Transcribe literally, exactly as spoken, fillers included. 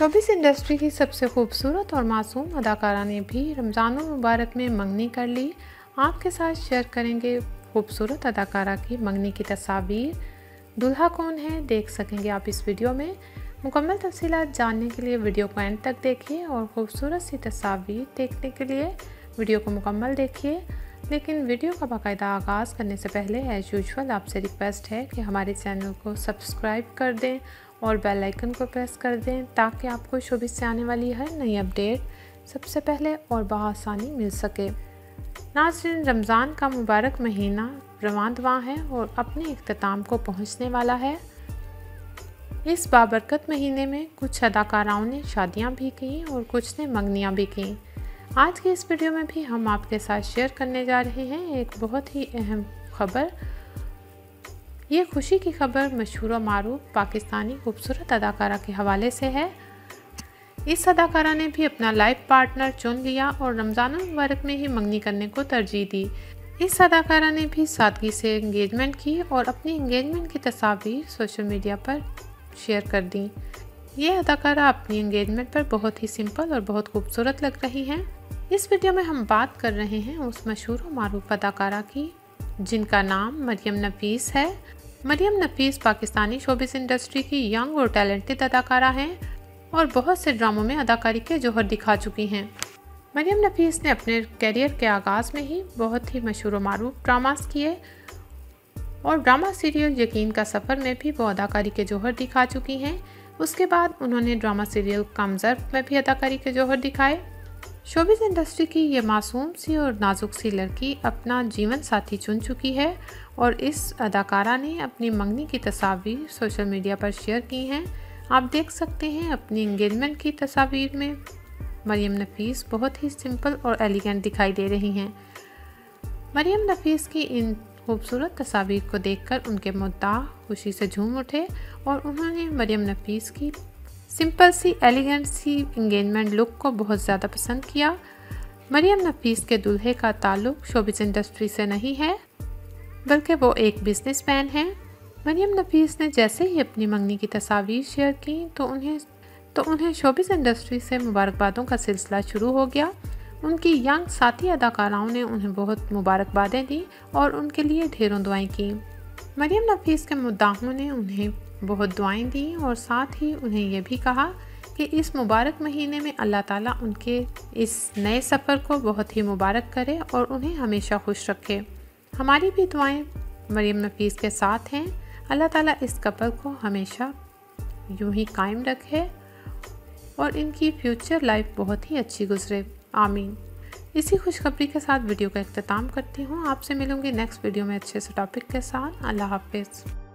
Showbiz industry की सबसे खूबसूरत और मासूम अदाकारा ने भी रमज़ान मुबारक में मंगनी कर ली। आपके साथ शेयर करेंगे खूबसूरत अदाकारा की मंगनी की तस्वीर। दूल्हा कौन है देख सकेंगे आप इस वीडियो में। मुकम्मल तफसीलात जानने के लिए वीडियो को एंड तक देखिए और खूबसूरत सी तस्वीर देखने के लिए वीडियो को मुकम्मल देखिए। लेकिन वीडियो का बाकायदा आगाज़ करने से पहले एज़ यूजुअल आपसे रिक्वेस्ट है कि हमारे चैनल को सब्सक्राइब कर दें और बेल आइकन को प्रेस कर दें ताकि आपको शोबिस से आने वाली हर नई अपडेट सबसे पहले और बआसानी मिल सके। नाज़रीन, रमज़ान का मुबारक महीना रवां है और अपने इख्तिताम को पहुंचने वाला है। इस बाबरकत महीने में कुछ अदाकाराओं ने शादियां भी की और कुछ ने मंगनियां भी की। आज की इस वीडियो में भी हम आपके साथ शेयर करने जा रहे हैं एक बहुत ही अहम खबर। ये खुशी की खबर मशहूर और मारूफ पाकिस्तानी खूबसूरत अदाकारा के हवाले से है। इस अदाकारा ने भी अपना लाइफ पार्टनर चुन लिया और रमज़ान मुबारक में ही मंगनी करने को तरजीह दी। इस अदाकारा ने भी सादगी से एंगेजमेंट की और अपनी एंगेजमेंट की तस्वीर सोशल मीडिया पर शेयर कर दी। ये अदाकारा अपनी एंगेजमेंट पर बहुत ही सिंपल और बहुत खूबसूरत लग रही हैं। इस वीडियो में हम बात कर रहे हैं उस मशहूर और मारूफ अदाकारा की जिनका नाम मरियम नफीस है। मरियम नफीस पाकिस्तानी शोबिस इंडस्ट्री की यंग और टैलेंटेड अदाकारा हैं और बहुत से ड्रामों में अदाकारी के जौहर दिखा चुकी हैं। मरियम नफीस ने अपने करियर के आगाज़ में ही बहुत ही मशहूर और मारूफ ड्रामास किए और ड्रामा सीरियल यकीन का सफ़र में भी वो अदाकारी के जौहर दिखा चुकी हैं। उसके बाद उन्होंने ड्रामा सीरियल कामज़र्फ में भी अदाकारी के जौहर दिखाए। शोबिस इंडस्ट्री की ये मासूम सी और नाजुक सी लड़की अपना जीवन साथी चुन चुकी है और इस अदाकारा ने अपनी मंगनी की तस्वीर सोशल मीडिया पर शेयर की हैं। आप देख सकते हैं अपनी एंगेजमेंट की तस्वीर में मरियम नफीस बहुत ही सिंपल और एलिगेंट दिखाई दे रही हैं। मरियम नफीस की इन खूबसूरत तस्वीर को देखकर उनके मुद्दा खुशी से झूम उठे और उन्होंने मरियम नफीस की सिंपल सी एलिगेंट सी एंगेजमेंट लुक को बहुत ज़्यादा पसंद किया। मरियम नफीस के दूल्हे का ताल्लुक शोबिस इंडस्ट्री से नहीं है बल्कि वो एक बिजनेसमैन हैं। मरियम नफीस ने जैसे ही अपनी मंगनी की तस्वीर शेयर की तो उन्हें तो उन्हें शोबिस इंडस्ट्री से मुबारकबादों का सिलसिला शुरू हो गया। उनकी यंग साथी अदाकाराओं ने उन्हें बहुत मुबारकबादें दी और उनके लिए ढेरों दुआएं की। मरियम नफीस के मुद्दाहों ने उन्हें बहुत दुआएं दी और साथ ही उन्हें यह भी कहा कि इस मुबारक महीने में अल्लाह ताला उनके इस नए सफ़र को बहुत ही मुबारक करे और उन्हें हमेशा खुश रखे। हमारी भी दुआएं मरियम नफीस के साथ हैं। अल्लाह ताला इस कपल को हमेशा यूं ही कायम रखे और इनकी फ्यूचर लाइफ बहुत ही अच्छी गुजरे, आमीन। इसी खुशखबरी के साथ वीडियो का इख्तिताम करती हूँ। आपसे मिलूंगी नेक्स्ट वीडियो में अच्छे से टॉपिक के साथ। अल्लाह हाफिज़।